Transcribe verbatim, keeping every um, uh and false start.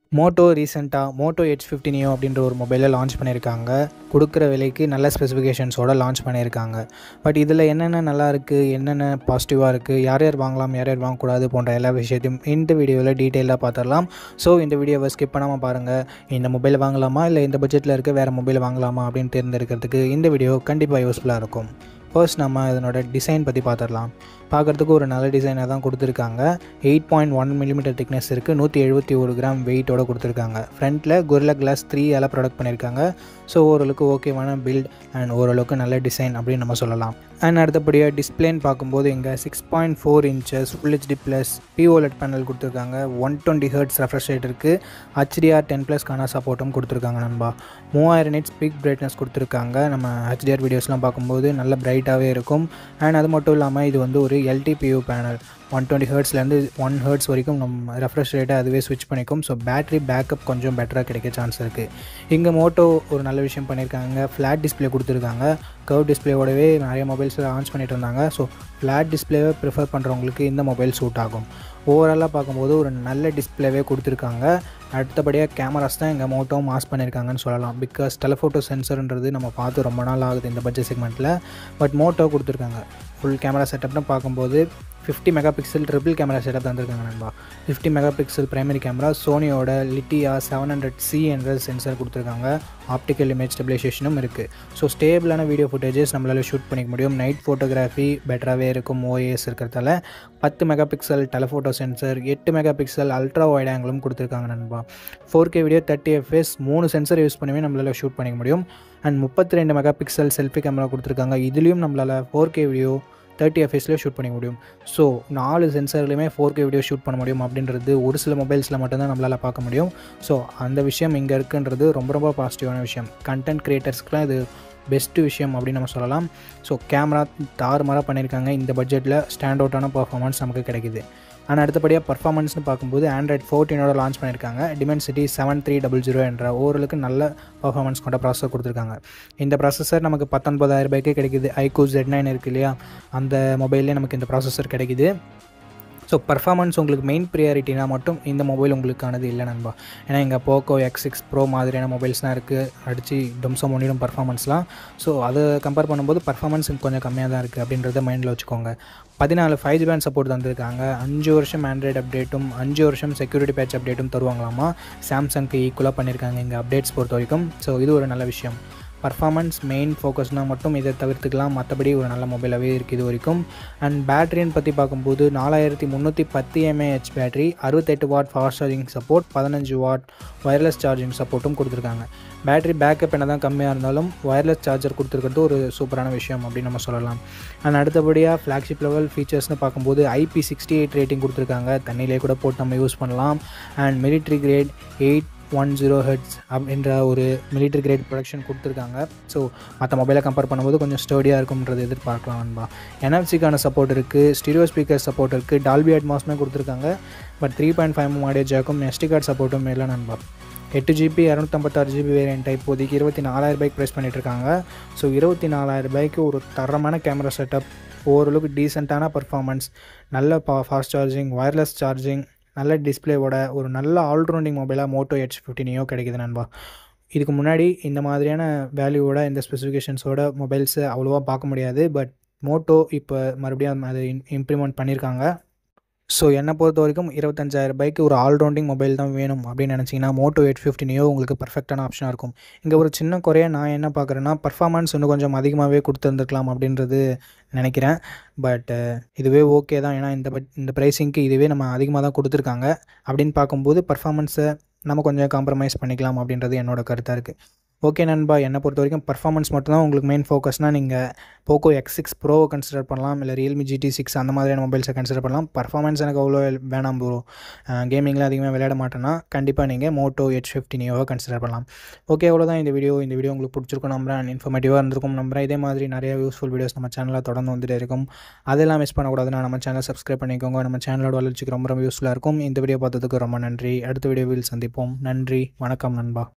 Moto ரீசெண்டாக Moto Edge fifty neo அப்படின்ற ஒரு மொபைலை லான்ச் பண்ணியிருக்காங்க. கொடுக்குற விலைக்கு நல்ல ஸ்பெசிஃபிகேஷன்ஸோடு லான்ச் பண்ணியிருக்காங்க. பட் இதில் என்னென்ன நல்லா இருக்குது, என்னென்ன பாசிட்டிவாக இருக்குது, யார் யார் வாங்கலாம், யார் யார் வாங்கக்கூடாது போன்ற எல்லா விஷயத்தையும் இந்த வீடியோவில் டீட்டெயிலாக பார்த்துடலாம். ஸோ இந்த வீடியோவை ஸ்கிப் பண்ணாமல் பாருங்கள். இந்த மொபைல் வாங்கலாமா இல்லை இந்த பட்ஜெட்டில் இருக்க வேறு மொபைல் வாங்கலாமா அப்படின்னு தேர்ந்தெடுக்கிறதுக்கு இந்த வீடியோ கண்டிப்பாக யூஸ்ஃபுல்லாக இருக்கும். ஃபர்ஸ்ட் நம்ம இதனோட டிசைன் பற்றி பார்த்துடலாம். பார்க்குறதுக்கு ஒரு நல்ல டிசைனாக தான் கொடுத்துருக்காங்க. Eight point one millimetre thickness இருக்குது. நூற்றி எழுபத்தி ஒரு கிராம் வெயிட்டோடு கொடுத்துருக்காங்க. ஃப்ரண்ட்டில் கொரில்லா கிளாஸ் த்ரீ எல்லாம் ப்ரொடக்ட் பண்ணியிருக்காங்க. ஸோ ஓரளவுக்கு ஓகேவான பில்ட் அண்ட் ஓரளவுக்கு நல்ல டிசைன் அப்படின்னு நம்ம சொல்லலாம். அண்ட் அடுத்தபடியாக டிஸ்பிளேன்னு பார்க்கும்போது இங்கே six point four inches full HD plus POLED panel கொடுத்துருக்காங்க. One twenty hertz refresh rate இருக்குது. ஹெச்டிஆர் டென் ப்ளஸ்க்கான சப்போர்ட்டும் கொடுத்துருக்காங்க நண்பா. மூவாயிரம் நிட்ஸ் பீக் பிரைட்னஸ் கொடுத்துருக்காங்க. நம்ம ஹெச்டிஆர் வீடியோஸ்லாம் பார்க்கும்போது நல்ல பிரைட்டாகவே இருக்கும். அண்ட் அது மட்டும் இல்லாமல் இது வந்து ஒரு எல்டிபியூ பேனல். ஒன் டுவெண்ட்டி ஹெர்ட்ஸ்லேருந்து ஒன் ஹெர்ட்ஸ் வரைக்கும் நம்ம ரெஃப்ரெஷ் ரேட்டை அதுவே ஸ்விட்ச் பண்ணிக்கும். ஸோ பேட்டரி பேக்கப் கொஞ்சம் பெட்டராக கிடைக்க சான்ஸ் இருக்குது. இங்கே மோட்டோ ஒரு நல்ல விஷயம் பண்ணியிருக்காங்க. ஃப்ளாட் டிஸ்பிளே கொடுத்துருக்காங்க. கர்வ் டிஸ்பிளேவோடவே நிறைய மொபைல்ஸில் லான்ச் பண்ணிட்டு இருந்தாங்க. ஸோ ஃப்ளாட் டிஸ்பிளேவை ப்ரிஃபர் பண்ணுறவங்களுக்கு இந்த மொபைல் சூட் ஆகும். ஓவராலாக பார்க்கும்போது ஒரு நல்ல டிஸ்பிளேவே கொடுத்துருக்காங்க. அடுத்தபடியாக கேமராஸ் தான் எங்கள் மோட்டோ மாஸ் பண்ணியிருக்காங்கன்னு சொல்லலாம். பிகாஸ் டெலஃபோட்டோ சென்சர்ன்றது நம்ம பார்த்து ரொம்ப நாள் ஆகுது இந்த பட்ஜெட் செக்மெண்ட்டில். பட் மோட்டோ கொடுத்துருக்காங்க. ஃபுல் கேமரா செட்டப்னு பார்க்கும்போது fifty mega pixel triple camera setup தந்திருக்காங்க நண்பா. Fifty mega pixel primary camera, சோனியோட லிட்டியா செவன் ஹண்ட்ரட் சி என்ற சென்சர் கொடுத்துருக்காங்க. ஆப்டிக்கல் இமேஜ் ஸ்டெபிலைசேஷனும் இருக்குது. ஸோ ஸ்டேபிளான வீடியோ ஃபுட்டேஜஸ் நம்மளால் ஷூட் பண்ணிக்க முடியும். நைட் ஃபோட்டோகிராஃபி பெட்டராகவே இருக்கும் ஓஏஎஸ் இருக்கிறதால. பத்து மெகா பிக்சல் டெலஃபோட்டோ சென்சர், எட்டு மெகா பிக்சல் அல்ட்ரா வைட் ஆங்கிளும் கொடுத்துருக்காங்க நண்பா. Four K video thirty FPS மூணு சென்சர் யூஸ் பண்ணவே நம்மளால் ஷூட் பண்ணிக்க முடியும். அண்ட் முப்பத்தி ரெண்டு மெகா பிக்சல் செல்ஃபி கேமரா கொடுத்துருக்காங்க. இதுலேயும் நம்மளால் ஃபோர் கே வீடியோ தேர்ட்டி எஃப்எஸ்லேயே ஷூட் பண்ணிக்க முடியும். ஸோ நாலு சென்சர்லையுமே ஃபோர் கே வீடியோ ஷூட் பண்ண முடியும் அப்படின்றது ஒரு சில மொபைல்ஸில் மட்டும்தான் நம்மளால் பார்க்க முடியும். ஸோ அந்த விஷயம் இங்கே இருக்குன்றது ரொம்ப ரொம்ப பாசிட்டிவான விஷயம். கண்டென்ட் க்ரியேட்டர்ஸ்க்குலாம் இது பெஸ்ட்டு விஷயம் அப்படின்னு நம்ம சொல்லலாம். ஸோ கேமரா தாறுமாறாக பண்ணியிருக்காங்க. இந்த பட்ஜெட்டில் ஸ்டாண்ட் அவுட்டான பர்ஃபார்மன்ஸ் நமக்கு கிடைக்குது. ஆனால் அடுத்தபடியாக பர்ஃபார்மன்ஸ்னு பார்க்கும்போது ஆண்ட்ராய்ட் ஃபோர்டீனோட லான்ச் பண்ணியிருக்காங்க. Dimensity seven three double zero என்ற ஓரளவுக்கு நல்ல பர்ஃபார்மன்ஸ் கொண்ட ப்ராசஸர் கொடுத்துருக்காங்க. இந்த ப்ராசஸர் நமக்கு பத்தொன்பதாயிரம் ரூபாய்க்கே கிடைக்குது. ஐக்கூ ஜெட் நைன் இருக்குது இல்லையா, அந்த மொபைல்லே நமக்கு இந்த ப்ராசஸர் கிடைக்குது. ஸோ பர்ஃபார்மன்ஸ் உங்களுக்கு மெயின் ப்ரியாரிட்டினா மட்டும் இந்த மொபைல் உங்களுக்கானது இல்லை நண்பா. ஏன்னா இங்கே போக்கோ எக்ஸ் சிக்ஸ் ப்ரோ மாதிரியான மொபைல்ஸ்லாம் இருக்குது. அடித்து டொம்சம் பண்ணிடும் பர்ஃபார்மன்ஸ்லாம். ஸோ அதை கம்பேர் பண்ணும்போது பர்ஃபார்மன்ஸ் கொஞ்சம் கம்மியாக தான் இருக்குது அப்படின்றத மைண்டில் வச்சுக்கோங்க. பதினாலு ஃபைவ் ஜி பேண்ட் சப்போர்ட் தந்திருக்காங்க. அஞ்சு வருஷம் ஆண்ட்ராய்டு அப்டேட்டும் அஞ்சு வருஷம் செக்யூரிட்டி பேட்ச் அப்டேட்டும் தருவாங்களாமா. சாம்சங்க்கு ஈக்குவலாக பண்ணியிருக்காங்க இங்கே அப்டேட்ஸ் பொறுத்த வரைக்கும். ஸோ இது ஒரு நல்ல விஷயம். பர்ஃபார்மன்ஸ் மெயின் ஃபோக்கஸ்னால் மட்டும் இதை தவிர்த்துக்கலாம். மற்றபடி ஒரு நல்ல மொபைலாகவே இருக்குது இது வரைக்கும். அண்ட் பேட்டரின்னு பற்றி பார்க்கும்போது நாலாயிரத்தி முந்நூற்றி பத்து எம்ஏஹெச் பேட்டரி, அறுபத்தெட்டு வாட் ஃபாஸ்ட் சார்ஜிங் சப்போர்ட், பதினஞ்சு வாட் ஒயர்லெஸ் சார்ஜிங் சப்போர்ட்டும் கொடுத்துருக்காங்க. பேட்டரி பேக்கப் என்ன தான் கம்மியாக இருந்தாலும் ஒயர்லெஸ் சார்ஜர் கொடுத்துருக்கிறது ஒரு சூப்பரான விஷயம் அப்படின்னு நம்ம சொல்லலாம். அண்ட் அடுத்தபடியாக ஃப்ளாக்ஷிப் லெவல் ஃபீச்சர்ஸ்னு பார்க்கும்போது ஐபி சிக்ஸ்டி எயிட் ரேட்டிங் கொடுத்துருக்காங்க. தண்ணியிலே கூட போட்டு நம்ம யூஸ் பண்ணலாம். And military grade eight one zero H அப்படின்ற ஒரு மிலிட்ரி கிரேட் ப்ரொடக்ஷன் கொடுத்துருக்காங்க. ஸோ மற்ற மொபைலை கம்பேர் பண்ணும்போது கொஞ்சம் ஸ்டடியாக இருக்கும்ன்றது எதிர்பார்க்கலாம் நண்பா. என்எஃப்சிக்கான சப்போர்ட் இருக்குது. ஸ்டீரியோ ஸ்பீக்கர் சப்போர்ட் இருக்குது. டால்பி அட்மாஸ்மே கொடுத்துருக்காங்க. But three point five audio ஜாக்கும் எஸ்டி கார்டு சப்போர்ட்டும் இல்லை நண்பா. எட்டு ஜிபி இரநூத்தம்பத்தாறு ஜிபி வேரியன்ட் இப்போதைக்கு இருபத்தி நாலாயிரம் ரூபாய்க்கு ப்ரைஸ் பண்ணிகிட்ருக்காங்க. ஸோ இருபத்தி நாலாயிரம் ரூபாய்க்கு ஒரு தரமான கேமரா செட்டப், ஓரளவுக்கு டீசெண்டான பர்ஃபார்மன்ஸ், நல்ல பா ஃபாஸ்ட் சார்ஜிங், ஒயர்லெஸ் சார்ஜிங், நல்ல டிஸ்பிளேவோட ஒரு நல்ல ஆல்ரவுண்டிங் மொபைலாக மோட்டோ எச் ஃபிஃப்டி நியோ கிடைக்குது நண்பா. இதுக்கு முன்னாடி இந்த மாதிரியான வேல்யூவோட இந்த ஸ்பெசிஃபிகேஷன்ஸோட மொபைல்ஸை அவ்வளோவா பார்க்க முடியாது. பட் மோட்டோ இப்போ மறுபடியும் அதை இம்ப்ளிமெண்ட் பண்ணியிருக்காங்க. ஸோ என்னை பொறுத்த வரைக்கும் இருபத்தஞ்சாயிரம் ரூபாய்க்கு ஒரு ஆல்ரவுண்டிங் மொபைல் தான் வேணும் அப்படின்னு நினச்சிங்கன்னா மோட்டோ எயிட் ஃபிஃப்டி நியோ உங்களுக்கு பர்ஃபெக்டான ஆப்ஷனாக இருக்கும். இங்கே ஒரு சின்ன குறையாக நான் என்ன பார்க்குறேன்னா, பர்ஃபார்மன்ஸ் இன்னும் கொஞ்சம் அதிகமாகவே கொடுத்துருந்துருக்கலாம் அப்படின்றது நினைக்கிறேன். பட் இதுவே ஓகே தான். ஏன்னா இந்த பட் இந்த ப்ரைஸிங்க்கு இதுவே நம்ம அதிகமாக தான் கொடுத்துருக்காங்க. அப்படின்னு பார்க்கும்போது பர்ஃபார்மன்ஸை நம்ம கொஞ்சம் காம்ப்ரமைஸ் பண்ணிக்கலாம் அப்படின்றது என்னோடய கருத்தாக இருக்குது. ஓகே நண்பா, என்னை பொறுத்த வரைக்கும் பர்ஃபார்மன்ஸ் மட்டும்தான் உங்களுக்கு மெயின் ஃபோக்கஸ்னால் நீங்கள் போக்கோ எக்ஸ் சிக்ஸ் ப்ரோவை கன்சிடர் பண்ணலாம். இல்லை ரியல்மி ஜிடி சிக்ஸ் அந்த மாதிரியான மொபைல்ஸை கன்சிடர் பண்ணலாம். பர்ஃபார்மன்ஸ் எனக்கு அவ்வளோ வேணாம் ப்ரோ, கேமிங்கில் அதிகமாக விளையாட மாட்டேன்னா கண்டிப்பாக நீங்கள் மோட்டோ எச் ஃபிஃப்டி நியோவை கன்சிடர் பண்ணலாம். ஓகே, அவ்வளோதான் இந்த வீடியோ. இந்த வீடியோ உங்களுக்கு பிடிச்சிருக்கும் நம்புறேன். இன்ஃபர்மேட்டிவாக இருந்திருக்கும் நம்புறேன். இதே மாதிரி நிறைய யூஸ்ஃபுல் வீடியோஸ் நம்ம சேனலில் தொடர்ந்து வந்துட்டு இருக்கும். அதெல்லாம் மிஸ் பண்ணக்கூடாதுன்னா நம்ம சேனலை சப்ஸ்கிரைப் பண்ணிக்கோங்க. நம்ம சேனலோட வளர்ச்சிக்கு ரொம்ப ரொம்ப யூஸ்ஃபுல்லாக இருக்கும். இந்த வீடியோ பார்த்ததுக்கு ரொம்ப நன்றி. அடுத்த வீடியோவில் சந்திப்போம். நன்றி, வணக்கம் நண்பா.